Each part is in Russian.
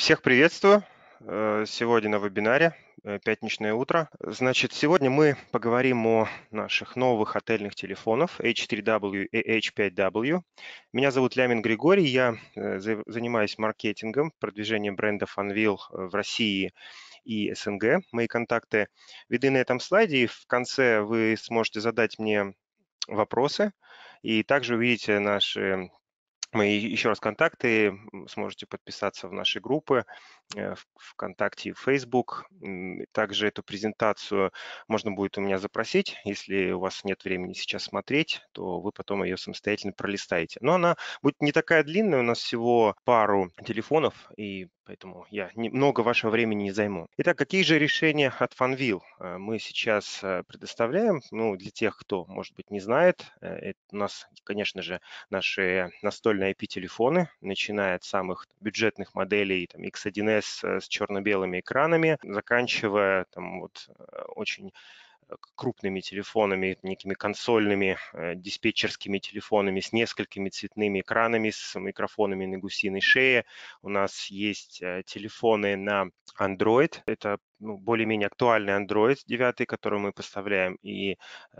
Всех приветствую. Сегодня на вебинаре «Пятничное утро». Значит, сегодня мы поговорим о наших новых отельных телефонах H3W и H5W. Меня зовут Лямин Григорий, я занимаюсь маркетингом, продвижением бренда Funwheel в России и СНГ. Мои контакты видны на этом слайде, и в конце вы сможете задать мне вопросы, и также увидите наши мои еще раз контакты, сможете подписаться в наши группы в ВКонтакте и в Facebook. Также эту презентацию можно будет у меня запросить. Если у вас нет времени сейчас смотреть, то вы потом ее самостоятельно пролистаете. Но она будет не такая длинная, у нас всего пару телефонов, и поэтому я много вашего времени не займу. Итак, какие же решения от Funwheel мы сейчас предоставляем? Ну, для тех, кто, может быть, не знает, это у нас, конечно же, наши настольные IP-телефоны, начиная от самых бюджетных моделей там, X1S с черно-белыми экранами, заканчивая там, очень крупными телефонами, некими консольными диспетчерскими телефонами с несколькими цветными экранами, с микрофонами на гусиной шее. У нас есть телефоны на Android. Это более-менее актуальный Android 9, который мы поставляем, и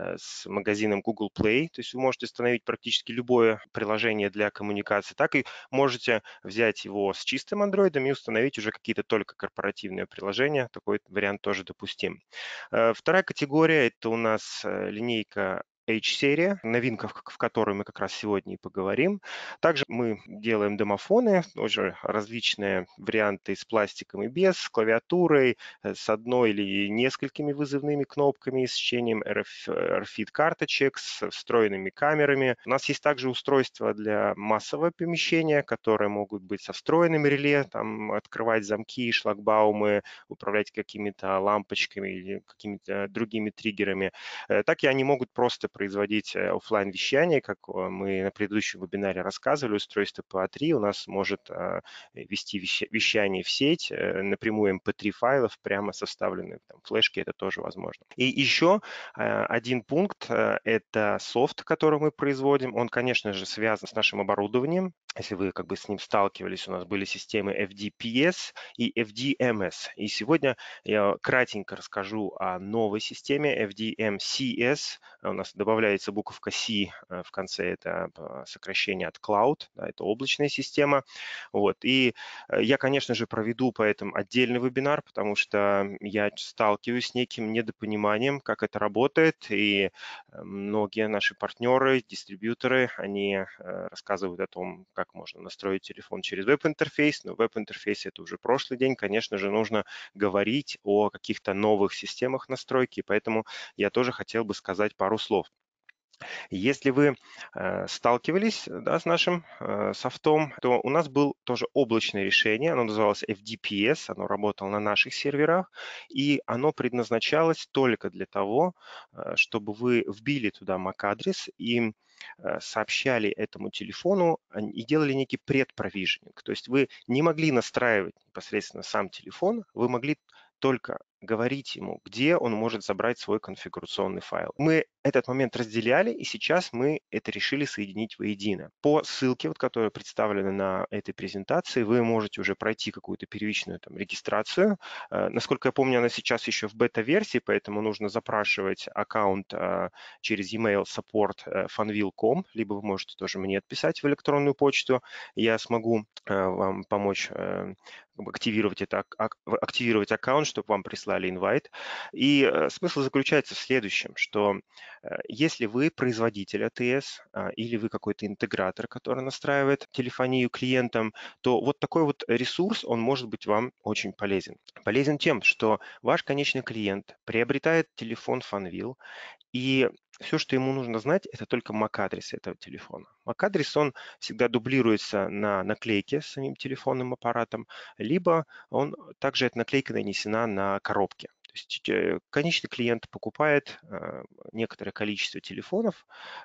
с магазином Google Play. То есть вы можете установить практически любое приложение для коммуникации. Так и можете взять его с чистым Android и установить уже какие-то только корпоративные приложения. Такой вариант тоже допустим. Вторая категория – это у нас линейка H-серия, новинка, в которой мы как раз сегодня и поговорим. Также мы делаем домофоны, тоже различные варианты с пластиком и без, с клавиатурой, с одной или несколькими вызывными кнопками, с чтением RFID-карточек, с встроенными камерами. У нас есть также устройства для массового помещения, которые могут быть со встроенным реле, там открывать замки, шлагбаумы, управлять какими-то лампочками или какими-то другими триггерами. Так и они могут просто производить офлайн вещание, как мы на предыдущем вебинаре рассказывали, устройство PA3 у нас может вести вещание в сеть, напрямую MP3 файлов прямо со вставленной флешки, это тоже возможно. И еще один пункт – это софт, который мы производим. Он, конечно же, связан с нашим оборудованием. Если вы как бы с ним сталкивались, у нас были системы FDPS и FDMS. И сегодня я кратенько расскажу о новой системе FDMCS. У нас добавляется буковка C в конце, это сокращение от Cloud, да, это облачная система. Вот. И я, конечно же, проведу по этому отдельный вебинар, потому что я сталкиваюсь с неким недопониманием, как это работает, и многие наши партнеры, дистрибьюторы, они рассказывают о том, как можно настроить телефон через веб-интерфейс, но веб-интерфейс это уже прошлый день, конечно же, нужно говорить о каких-то новых системах настройки, поэтому я тоже хотел бы сказать пару слов. Если вы сталкивались, да, с нашим софтом, то у нас было тоже облачное решение, оно называлось FDPS, оно работало на наших серверах, и оно предназначалось только для того, чтобы вы вбили туда MAC-адрес и сообщали этому телефону и делали некий предпровижнинг. То есть вы не могли настраивать непосредственно сам телефон, вы могли только говорить ему, где он может забрать свой конфигурационный файл. Мы этот момент разделяли, и сейчас мы это решили соединить воедино. По ссылке, которая представлена на этой презентации, вы можете уже пройти какую-то первичную регистрацию. Насколько я помню, она сейчас еще в бета-версии, поэтому нужно запрашивать аккаунт через email support funwheel.com, либо вы можете тоже мне отписать в электронную почту. Я смогу вам помочь активировать аккаунт, чтобы вам прислали инвайт. И смысл заключается в следующем, что если вы производитель АТС или вы какой-то интегратор, который настраивает телефонию клиентам, то вот такой вот ресурс, он может быть вам очень полезен. Полезен тем, что ваш конечный клиент приобретает телефон Funwheel, и все, что ему нужно знать, это только MAC-адрес этого телефона. MAC-адрес, он всегда дублируется на наклейке с самим телефонным аппаратом, либо он также эта наклейка нанесена на коробке. То есть конечный клиент покупает некоторое количество телефонов,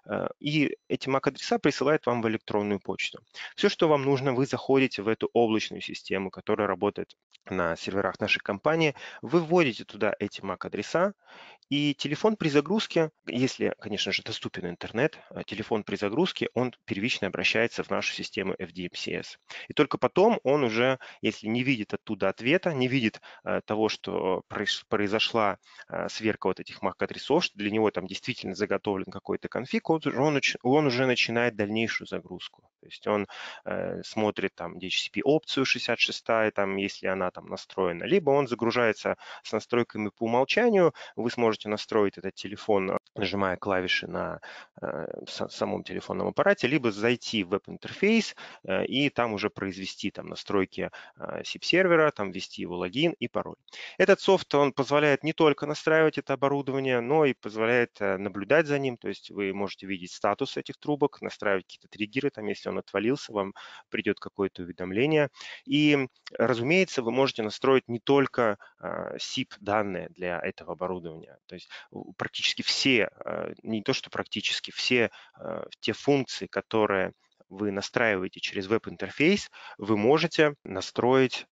и эти MAC-адреса присылает вам в электронную почту. Все, что вам нужно, вы заходите в эту облачную систему, которая работает на серверах нашей компании, вы вводите туда эти MAC-адреса, и телефон при загрузке, если, конечно же, доступен интернет, телефон при загрузке, он первично обращается в нашу систему FDMCS. И только потом он уже, если не видит оттуда ответа, не видит того, что произошла сверка вот этих MAC-адресов, что для него там действительно заготовлен какой-то конфиг, он уже начинает дальнейшую загрузку. То есть он смотрит там DHCP-опцию 66, там, если она там настроена, либо он загружается с настройками по умолчанию. Вы сможете настроить этот телефон, нажимая клавиши на самом телефонном аппарате, либо зайти в веб-интерфейс и там уже произвести там настройки SIP-сервера, там ввести его логин и пароль. Этот софт, он позволяет не только настраивать это оборудование, но и позволяет наблюдать за ним, то есть вы можете видеть статус этих трубок, настраивать какие-то триггеры, там, если он отвалился, вам придет какое-то уведомление. И, разумеется, вы можете настроить не только SIP-данные для этого оборудования, то есть практически все, не то что практически, все те функции, которые вы настраиваете через веб-интерфейс, вы можете настроить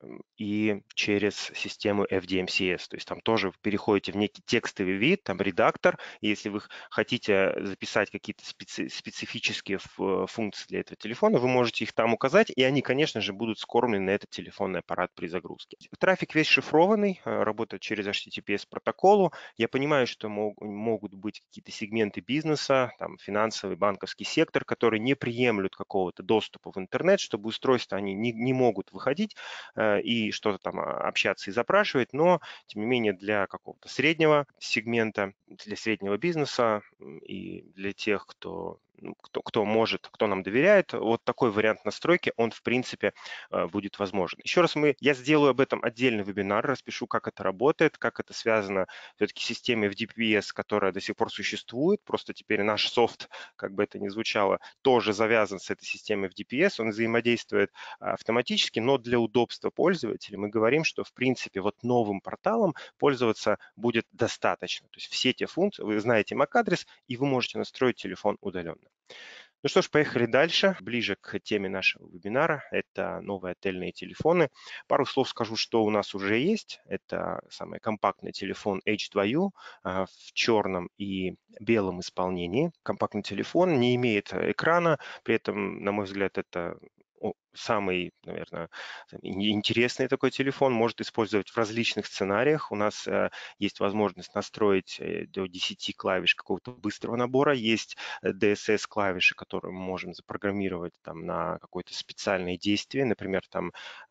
и через систему FDMCS. То есть там тоже вы переходите в некий текстовый вид, там редактор. И если вы хотите записать какие-то специфические функции для этого телефона, вы можете их там указать, и они, конечно же, будут скормлены на этот телефонный аппарат при загрузке. Трафик весь шифрованный, работает через HTTPS протоколу. Я понимаю, что могут быть какие-то сегменты бизнеса, там финансовый, банковский сектор, которые не приемлют какого-то доступа в интернет, чтобы устройства они не могут выходить и что-то там общаться и запрашивать, но, тем не менее, для какого-то среднего сегмента, для среднего бизнеса и для тех, кто может, кто нам доверяет, вот такой вариант настройки, он, в принципе, будет возможен. Еще раз, я сделаю об этом отдельный вебинар, распишу, как это работает, как это связано все-таки с системой FDPS, которая до сих пор существует, просто теперь наш софт, как бы это ни звучало, тоже завязан с этой системой FDPS, он взаимодействует автоматически, но для удобства пользователя мы говорим, что, в принципе, вот новым порталом пользоваться будет достаточно. То есть все те функции, вы знаете MAC-адрес, и вы можете настроить телефон удаленно. Ну что ж, поехали дальше. Ближе к теме нашего вебинара. Это новые отельные телефоны. Пару слов скажу, что у нас уже есть. Это самый компактный телефон H2U в черном и белом исполнении. Компактный телефон не имеет экрана. При этом, на мой взгляд, это самый, наверное, интересный такой телефон, может использовать в различных сценариях. У нас есть возможность настроить до 10 клавиш какого-то быстрого набора, есть DSS-клавиши, которые мы можем запрограммировать там на какое-то специальное действие, например, там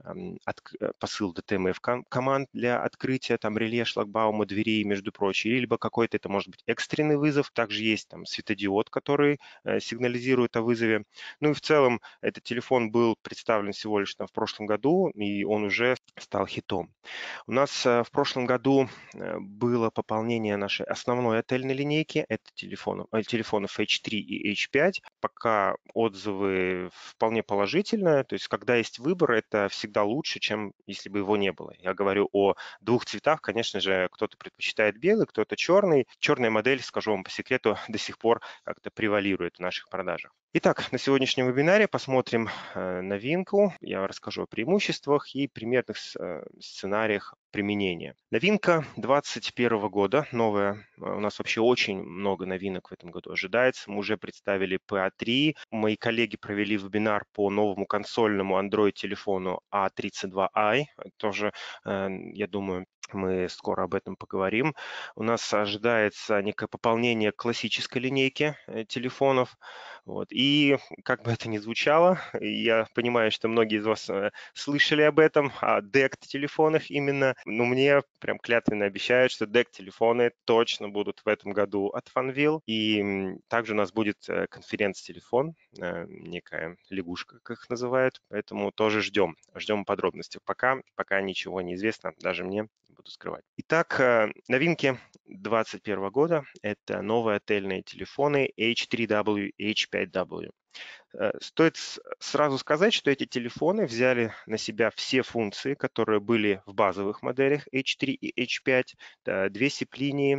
посыл DTMF-команд для открытия там реле, шлагбаума, дверей, между прочим, либо какой-то, это может быть экстренный вызов. Также есть там светодиод, который сигнализирует о вызове. Ну и в целом этот телефон был представлен всего лишь в прошлом году, и он уже стал хитом. У нас в прошлом году было пополнение нашей основной отельной линейки. Это телефонов H3 и H5. Пока отзывы вполне положительные. То есть, когда есть выбор, это всегда лучше, чем если бы его не было. Я говорю о двух цветах. Конечно же, кто-то предпочитает белый, кто-то черный. Черная модель, скажу вам по секрету, до сих пор как-то превалирует в наших продажах. Итак, на сегодняшнем вебинаре посмотрим новинку. Я расскажу о преимуществах и примерных сценариях применения. Новинка 2021 года, новая. У нас вообще очень много новинок в этом году ожидается. Мы уже представили PA3. Мои коллеги провели вебинар по новому консольному Android-телефону A32i. Тоже, я думаю, мы скоро об этом поговорим. У нас ожидается некое пополнение классической линейки телефонов. Вот. И как бы это ни звучало, я понимаю, что многие из вас слышали об этом, о DECT-телефонах именно. Но мне прям клятвенно обещают, что DECT-телефоны точно будут в этом году от Fanvil. И также у нас будет конференц-телефон, некая лягушка, как их называют. Поэтому тоже ждем подробностей. Пока ничего не известно, даже мне, не буду скрывать. Итак, новинки 2021 года – это новые отельные телефоны H3W, H5W. Стоит сразу сказать, что эти телефоны взяли на себя все функции, которые были в базовых моделях H3 и H5. Это 2 SIP-линии,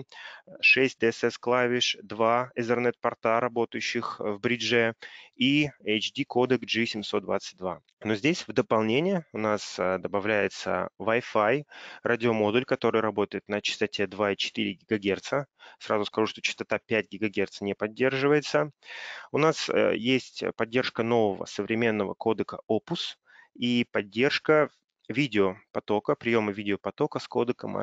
6 DSS-клавиш, 2 Ethernet-порта, работающих в бридже, и HD-кодек G722. Но здесь в дополнение у нас добавляется Wi-Fi, радиомодуль, который работает на частоте 2,4 ГГц. Сразу скажу, что частота 5 ГГц не поддерживается. У нас есть поддержка нового современного кодека Opus и поддержка видеопотока, приема видеопотока с кодеком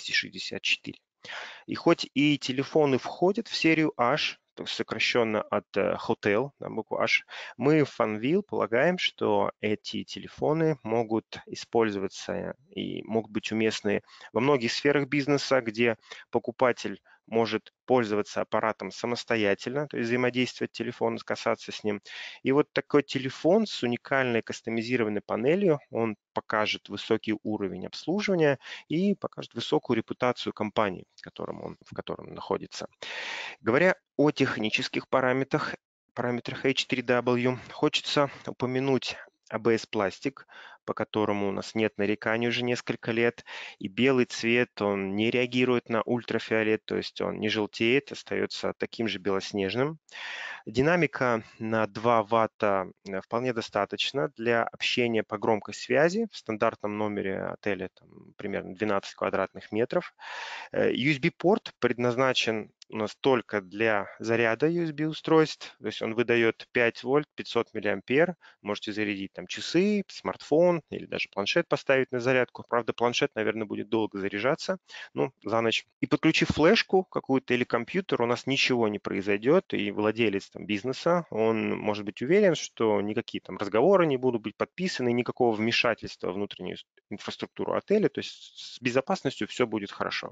H264. И хоть и телефоны входят в серию H, то есть сокращенно от Hotel, на букву H, мы в Fanvil полагаем, что эти телефоны могут использоваться и могут быть уместны во многих сферах бизнеса, где покупатель может пользоваться аппаратом самостоятельно, то есть взаимодействовать телефоном, касаться с ним. И вот такой телефон с уникальной кастомизированной панелью, он покажет высокий уровень обслуживания и покажет высокую репутацию компании, в котором он находится. Говоря о технических параметрах H3W, хочется упомянуть ABS пластик, по которому у нас нет нареканий уже несколько лет, и белый цвет, он не реагирует на ультрафиолет, то есть он не желтеет, остается таким же белоснежным. Динамика на 2 ватта вполне достаточно для общения по громкой связи. В стандартном номере отеля там, примерно 12 квадратных метров. USB-порт предназначен у нас только для заряда USB-устройств, то есть он выдает 5 вольт, 500 миллиампер. Можете зарядить там часы, смартфон или даже планшет поставить на зарядку. Правда, планшет, наверное, будет долго заряжаться, ну, за ночь. И подключив флешку какую-то или компьютер, у нас ничего не произойдет, и владелец там, бизнеса, он может быть уверен, что никакие там разговоры не будут быть подписаны, никакого вмешательства в внутреннюю инфраструктуру отеля, то есть с безопасностью все будет хорошо.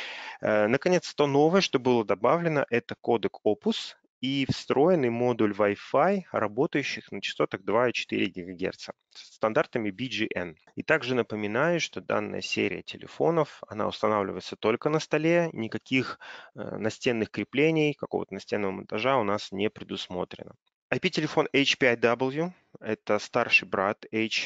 Наконец, то новое, что было добавлено, это кодек Opus и встроенный модуль Wi-Fi, работающих на частотах 2,4 ГГц с стандартами BGN. И также напоминаю, что данная серия телефонов, она устанавливается только на столе, никаких настенных креплений, какого-то настенного монтажа у нас не предусмотрено. IP-телефон H5W – это старший брат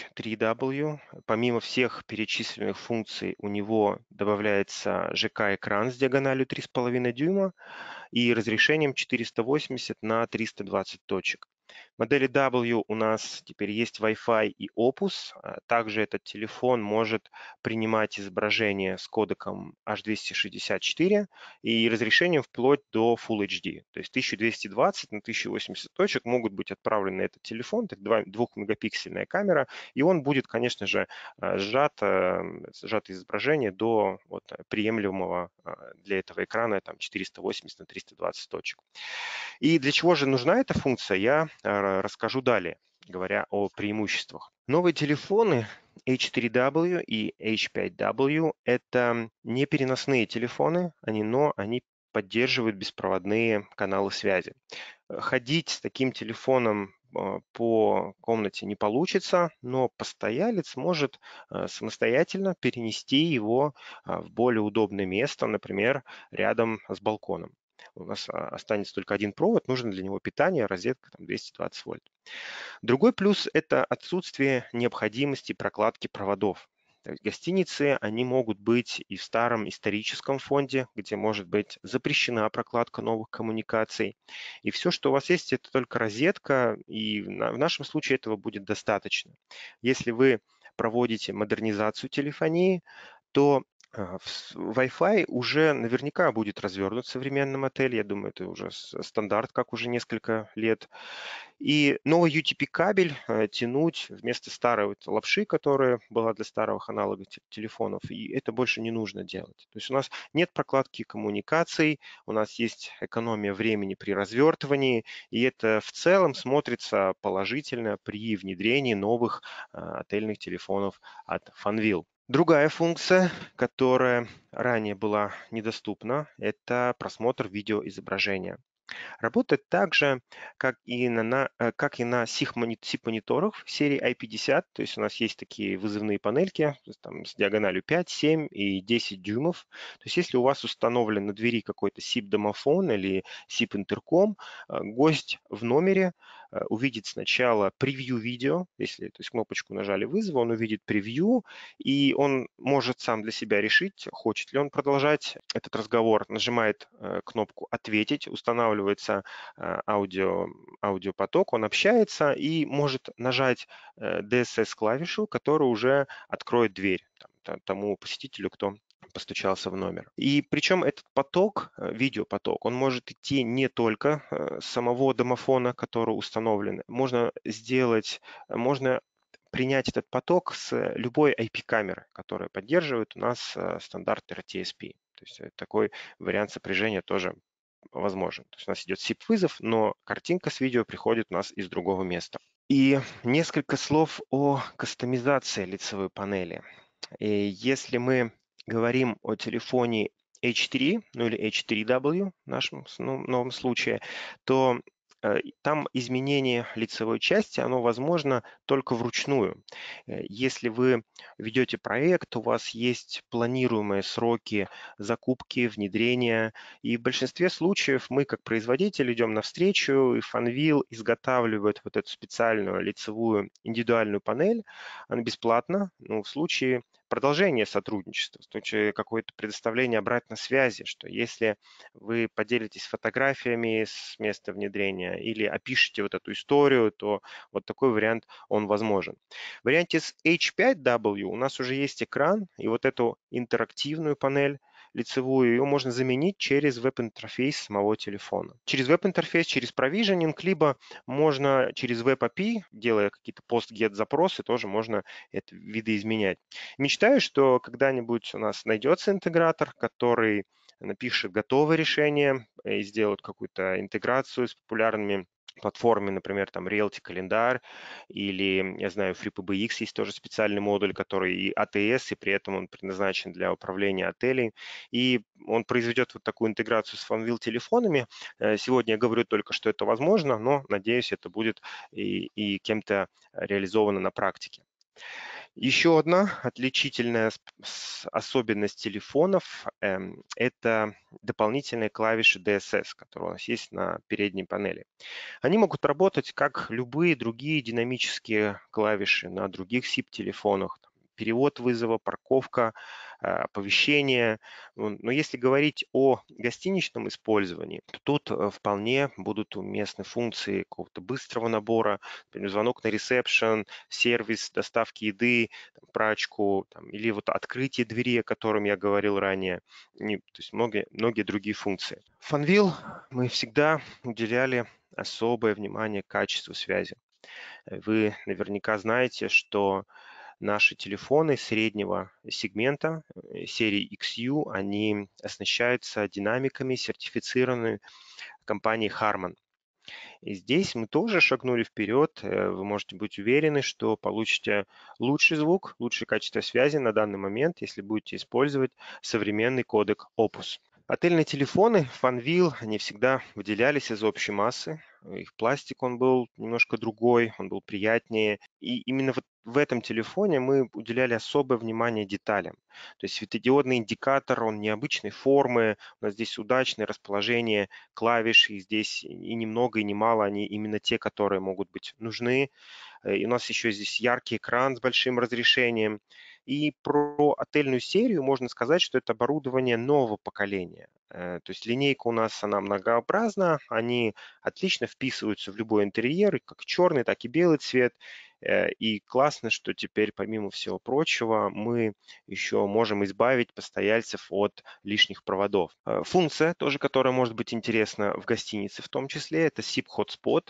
H3W. Помимо всех перечисленных функций, у него добавляется ЖК-экран с диагональю 3,5 дюйма и разрешением 480 на 320 точек. В модели W у нас теперь есть Wi-Fi и Opus. Также этот телефон может принимать изображение с кодеком H264 и разрешением вплоть до Full HD. То есть 1220 на 1080 точек могут быть отправлены на этот телефон. Это 2-мегапиксельная камера, и он будет, конечно же, сжато изображение до вот, приемлемого для этого экрана там, 480 на 320 точек. И для чего же нужна эта функция, я расскажу далее, говоря о преимуществах. Новые телефоны H3W и H5W – это не переносные телефоны, но они поддерживают беспроводные каналы связи. Ходить с таким телефоном по комнате не получится, но постоялец может самостоятельно перенести его в более удобное место, например, рядом с балконом. У нас останется только один провод, нужно для него питание, розетка там, 220 вольт. Другой плюс – это отсутствие необходимости прокладки проводов. То есть гостиницы, они могут быть и в старом историческом фонде, где может быть запрещена прокладка новых коммуникаций. И все, что у вас есть, это только розетка, и в нашем случае этого будет достаточно. Если вы проводите модернизацию телефонии, то Wi-Fi уже наверняка будет развернут в современном отеле. Я думаю, это уже стандарт, как уже несколько лет. И новый UTP-кабель тянуть вместо старой вот лапши, которая была для старых аналогов телефонов, и это больше не нужно делать. То есть у нас нет прокладки коммуникаций, у нас есть экономия времени при развертывании, и это в целом смотрится положительно при внедрении новых отельных телефонов от Fanvil. Другая функция, которая ранее была недоступна, это просмотр видеоизображения. Работает так же, как и на SIP-мониторах серии i50. То есть у нас есть такие вызывные панельки там, с диагональю 5, 7 и 10 дюймов. То есть если у вас установлен на двери какой-то SIP-домофон или SIP-интерком, гость в номере увидит сначала превью видео, если то есть кнопочку нажали вызова, он увидит превью, и он может сам для себя решить, хочет ли он продолжать этот разговор, нажимает кнопку «Ответить», устанавливается аудиопоток, он общается и может нажать DSS-клавишу, которая уже откроет дверь тому посетителю, кто постучался в номер. И причем этот поток, видеопоток, он может идти не только с самого домофона, который установлен. Можно принять этот поток с любой IP-камеры, которая поддерживает у нас стандарт RTSP. То есть такой вариант сопряжения тоже возможен. То есть у нас идет SIP-вызов, но картинка с видео приходит у нас из другого места. И несколько слов о кастомизации лицевой панели. И если мы говорим о телефоне H3, ну или H3W в нашем новом случае, то там изменение лицевой части, оно возможно только вручную. Если вы ведете проект, у вас есть планируемые сроки закупки, внедрения, и в большинстве случаев мы, как производитель, идем навстречу, и Fanvil изготавливает вот эту специальную лицевую индивидуальную панель, она бесплатна, но в случае продолжения сотрудничества, в случае какое-то предоставления обратной связи, что если вы поделитесь фотографиями с места внедрения или опишите вот эту историю, то вот такой вариант, он возможен. В варианте с H5W у нас уже есть экран, и вот эту интерактивную панель лицевую, ее можно заменить через веб-интерфейс самого телефона. Через веб-интерфейс, через провиженинг, либо можно через Web-API, делая какие-то post-get запросы, тоже можно это видоизменять. Мечтаю, что когда-нибудь у нас найдется интегратор, который напишет готовое решение и сделает какую-то интеграцию с популярными платформами, например, там Realty календарь или, я знаю, FreePBX есть тоже специальный модуль, который и ATS, и при этом он предназначен для управления отелей. И он произведет вот такую интеграцию с Fanvil телефонами. Сегодня я говорю только, что это возможно, но, надеюсь, это будет и кем-то реализовано на практике. Еще одна отличительная особенность телефонов это дополнительные клавиши DSS, которые у нас есть на передней панели. Они могут работать как любые другие динамические клавиши на других SIP-телефонах. Перевод вызова, парковка, оповещение. Но если говорить о гостиничном использовании, то тут вполне будут уместны функции какого-то быстрого набора, например, звонок на ресепшн, сервис доставки еды, прачку или вот открытие двери, о котором я говорил ранее, то есть многие другие функции. Fanvil мы всегда уделяли особое внимание качеству связи. Вы наверняка знаете, что наши телефоны среднего сегмента серии XU, они оснащаются динамиками, сертифицированными компанией Harman. И здесь мы тоже шагнули вперед. Вы можете быть уверены, что получите лучший звук, лучшее качество связи на данный момент, если будете использовать современный кодек Opus. Отельные телефоны Fanvil, они всегда выделялись из общей массы. Их пластик, он был немножко другой, он был приятнее. И именно вот в этом телефоне мы уделяли особое внимание деталям. То есть светодиодный индикатор, он необычной формы, у нас здесь удачное расположение клавиш, и здесь и ни много, и ни мало, они именно те, которые могут быть нужны. И у нас еще здесь яркий экран с большим разрешением. И про отельную серию можно сказать, что это оборудование нового поколения. То есть линейка у нас, она многообразна, они отлично вписываются в любой интерьер, как черный, так и белый цвет. И классно, что теперь, помимо всего прочего, мы еще можем избавить постояльцев от лишних проводов. Функция тоже, которая может быть интересна в гостинице в том числе, это SIP Hotspot.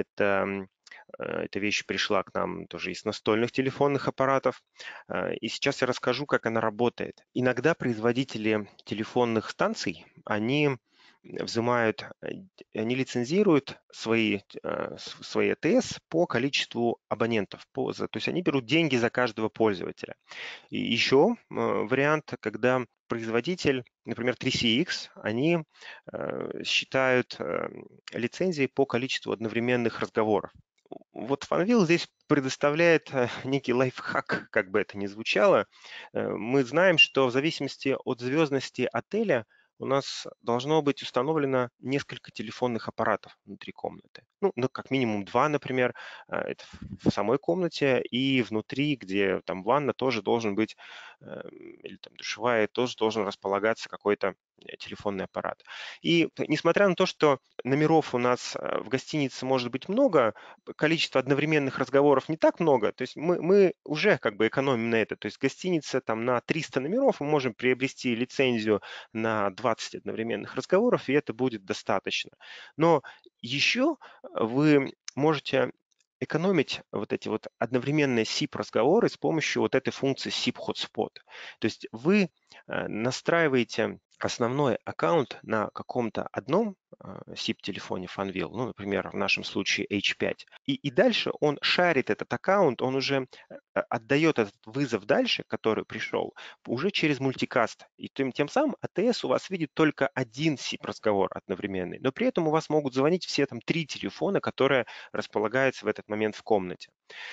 Эта вещь пришла к нам тоже из настольных телефонных аппаратов. И сейчас я расскажу, как она работает. Иногда производители телефонных станций, они взимают, они лицензируют свои АТС по количеству абонентов. То есть они берут деньги за каждого пользователя. И еще вариант, когда производитель, например, 3CX, они считают лицензии по количеству одновременных разговоров. Вот Fanvil здесь предоставляет некий лайфхак, как бы это ни звучало. Мы знаем, что в зависимости от звездности отеля у нас должно быть установлено несколько телефонных аппаратов внутри комнаты. ну, как минимум 2, например, это в самой комнате, и внутри, где там ванна, тоже должен быть, или там душевая, тоже должен располагаться какой-то телефонный аппарат. И несмотря на то, что номеров у нас в гостинице может быть много, количество одновременных разговоров не так много, то есть мы уже как бы экономим на это. То есть гостиница там на 300 номеров, мы можем приобрести лицензию на 20 одновременных разговоров, и это будет достаточно. Но еще вы можете экономить вот эти вот одновременные SIP-разговоры с помощью вот этой функции SIP Hotspot. То есть вы настраиваете основной аккаунт на каком-то одном SIP-телефоне Funwheel, ну, например, в нашем случае H5, и дальше он шарит этот аккаунт, он уже отдает этот вызов дальше, который пришел, уже через мультикаст. И тем самым АТС у вас видит только один SIP-разговор одновременный, но при этом у вас могут звонить все там 3 телефона, которые располагаются в этот момент в комнате.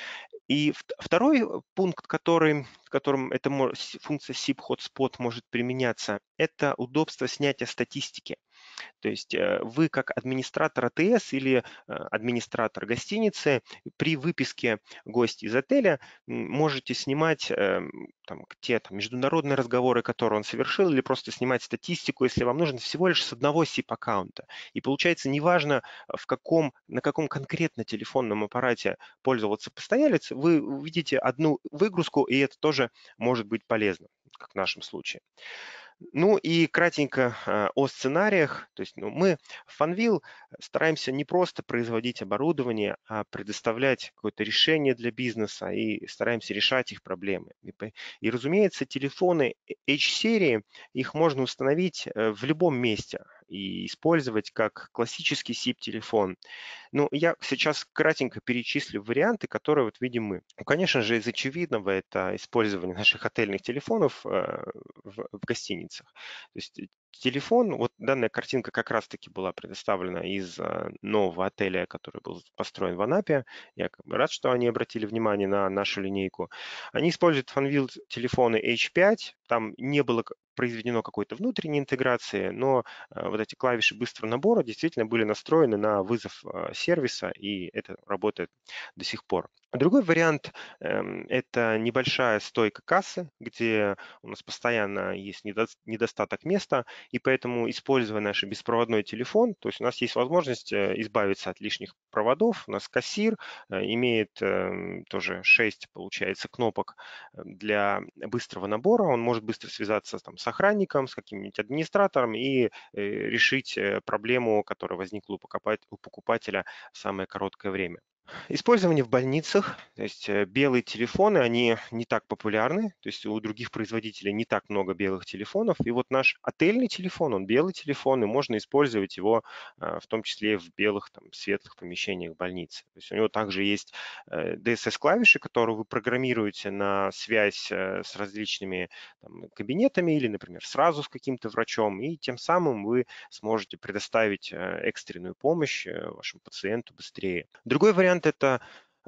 И второй пункт, в котором эта функция SIP Hotspot может применяться, это удобство снятия статистики. То есть вы как администратор АТС или администратор гостиницы при выписке гостя из отеля можете снимать те международные разговоры, которые он совершил, или просто снимать статистику, если вам нужно, всего лишь с одного SIP-аккаунта. И получается, неважно, на каком конкретно телефонном аппарате пользовался постоялец, вы увидите одну выгрузку, и это тоже может быть полезно, как в нашем случае. Ну и кратенько о сценариях. То есть мы в Funwheel стараемся не просто производить оборудование, а предоставлять какое-то решение для бизнеса и стараемся решать их проблемы. И, разумеется, телефоны H-серии, их можно установить в любом месте и использовать как классический SIP-телефон. Ну, я сейчас кратенько перечислю варианты, которые вот видим мы. Ну, конечно же, из очевидного это использование наших отельных телефонов в гостиницах. То есть телефон, вот данная картинка как раз-таки была предоставлена из нового отеля, который был построен в Анапе. Я как бы рад, что они обратили внимание на нашу линейку. Они используют Funwheel телефоны H5, там не было произведено какой-то внутренней интеграции, но вот эти клавиши быстрого набора действительно были настроены на вызов сервиса, и это работает до сих пор. Другой вариант это небольшая стойка кассы, где у нас постоянно есть недостаток места, и поэтому, используя наш беспроводной телефон, то есть у нас есть возможность избавиться от лишних проводов. У нас кассир имеет тоже 6, получается, кнопок для быстрого набора. Он может быстро связаться там с охранником, с каким-нибудь администратором и решить проблему, которая возникла у покупателя в самое короткое время. Использование в больницах, то есть белые телефоны, они не так популярны, то есть у других производителей не так много белых телефонов. И вот наш отельный телефон, он белый телефон, и можно использовать его в том числе в белых, там, светлых помещениях больницы. То есть у него также есть DSS-клавиши, которые вы программируете на связь с различными там, кабинетами или, например, сразу с каким-то врачом, и тем самым вы сможете предоставить экстренную помощь вашему пациенту быстрее. Другой вариант – это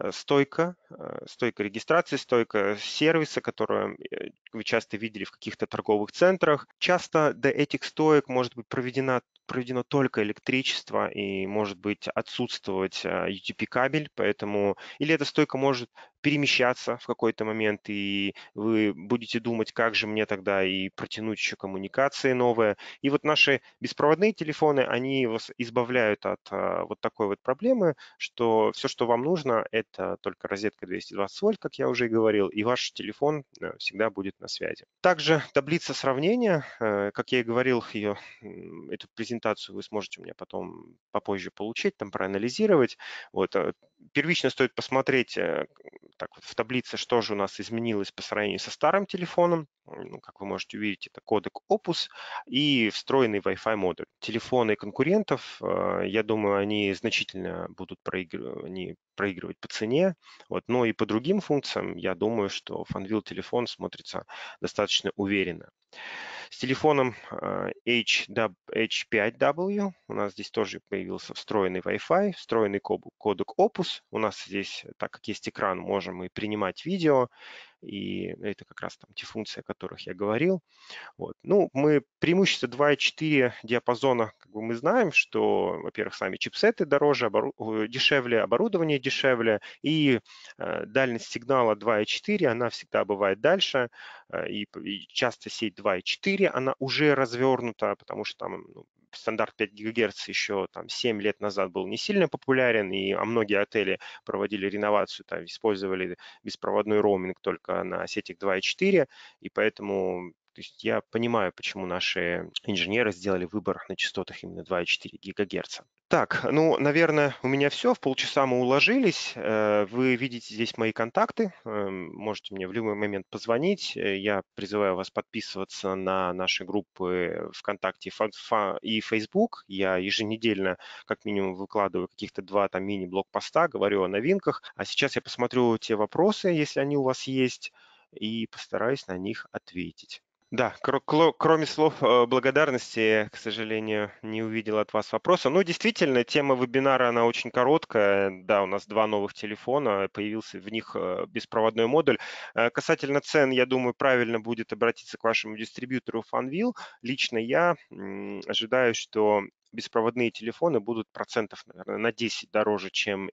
стойка регистрации, стойка сервиса, которую вы часто видели в каких-то торговых центрах. Часто до этих стоек может быть проведено только электричество и может быть отсутствовать UTP-кабель, поэтому или эта стойка может перемещаться в какой-то момент, и вы будете думать, как же мне тогда и протянуть еще коммуникации новые. И вот наши беспроводные телефоны, они вас избавляют от вот такой вот проблемы, что все, что вам нужно, это только розетка 220 вольт, как я уже и говорил, и ваш телефон всегда будет на связи. Также таблица сравнения, как я и говорил, эту презентацию вы сможете у меня потом попозже получить, там проанализировать. Вот. Первично стоит посмотреть так вот в таблице, что же у нас изменилось по сравнению со старым телефоном. Ну, как вы можете увидеть, это кодек Opus и встроенный Wi-Fi модуль. Телефоны конкурентов, я думаю, они значительно будут проигрывать по цене. Вот. Но и по другим функциям, я думаю, что Funwheel телефон смотрится достаточно уверенно. С телефоном H5W у нас здесь тоже появился встроенный Wi-Fi, встроенный кодек Opus. У нас здесь, так как есть экран, можем и принимать видео. и это как раз там те функции, о которых я говорил. Вот. Ну, мы преимущество 2.4 диапазона, как бы мы знаем, что, во-первых, сами чипсеты дороже, дешевле, оборудование дешевле, и дальность сигнала 2.4, она всегда бывает дальше, и часто сеть 2.4, она уже развернута, потому что там стандарт 5 ГГц еще там 7 лет назад был не сильно популярен, а многие отели проводили реновацию, там, использовали беспроводной роуминг только на сетях 2.4, и поэтому то есть я понимаю, почему наши инженеры сделали выбор на частотах именно 2,4 ГГц. Так, ну, наверное, у меня все. В полчаса мы уложились. Вы видите здесь мои контакты. Можете мне в любой момент позвонить. Я призываю вас подписываться на наши группы ВКонтакте и Facebook. Я еженедельно как минимум выкладываю каких-то 2 там мини-блог-поста, говорю о новинках. А сейчас я посмотрю те вопросы, если они у вас есть, и постараюсь на них ответить. Да, кроме слов благодарности, к сожалению, не увидел от вас вопроса. Ну, действительно, тема вебинара, она очень короткая. Да, у нас 2 новых телефона, появился в них беспроводной модуль. Касательно цен, я думаю, правильно будет обратиться к вашему дистрибьютору Fanvil. Лично я ожидаю, что беспроводные телефоны будут процентов, наверное, на 10 дороже, чем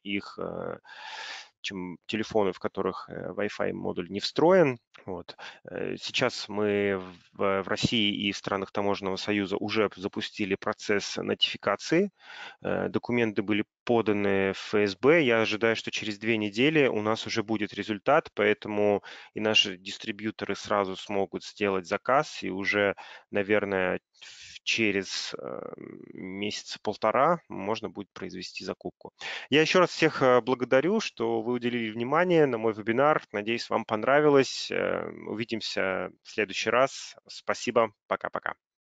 чем телефоны, в которых Wi-Fi модуль не встроен. Вот. Сейчас мы в России и в странах Таможенного союза уже запустили процесс нотификации. Документы были поданы в ФСБ. Я ожидаю, что через 2 недели у нас уже будет результат, поэтому и наши дистрибьюторы сразу смогут сделать заказ, и уже, наверное, через месяца полтора можно будет произвести закупку. Я еще раз всех благодарю, что вы уделили внимание на мой вебинар. Надеюсь, вам понравилось. Увидимся в следующий раз. Спасибо. Пока-пока.